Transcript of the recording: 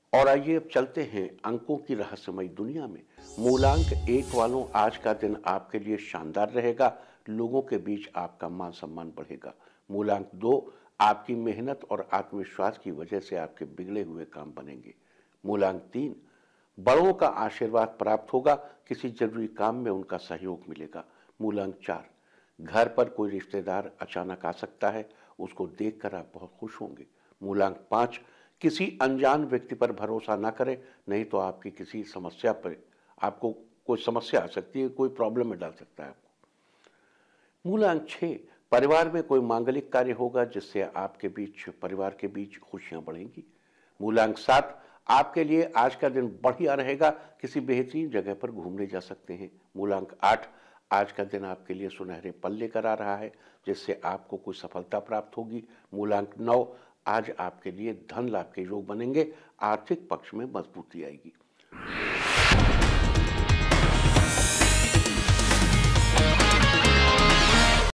और आइए अब चलते हैं अंकों की रहस्यमयी दुनिया में। मूलांक 1 वालों, आज का दिन आपके लिए शानदार रहेगा। लोगों के बीच आपका मान सम्मान बढ़ेगा। मूलांक 2, आपकी मेहनत और आत्मविश्वास की वजह से आपके बिगड़े हुए काम बनेंगे। मूलांक 3, बड़ों का आशीर्वाद प्राप्त होगा। किसी जरूरी काम में उनका सहयोग मिलेगा। मूलांक 4, घर पर कोई रिश्तेदार अचानक आ सकता है, उसको देखकर आप बहुत खुश होंगे। मूलांक 5, किसी अनजान व्यक्ति पर भरोसा ना करें, नहीं तो आपकी किसी समस्या पर आपको कोई समस्या आ सकती है, कोई प्रॉब्लम में डाल सकता है आपको। मूलांक 6, परिवार में कोई मांगलिक कार्य होगा जिससे आपके बीच परिवार के बीच खुशियां बढ़ेंगी। मूलांक 7, आपके लिए आज का दिन बढ़िया रहेगा। किसी बेहतरीन जगह पर घूमने जा सकते हैं। मूलांक 8, आज का दिन आपके लिए सुनहरे पल लेकर आ रहा है जिससे आपको कोई सफलता प्राप्त होगी। मूलांक 9, आज आपके लिए धन लाभ के योग बनेंगे। आर्थिक पक्ष में मजबूती आएगी।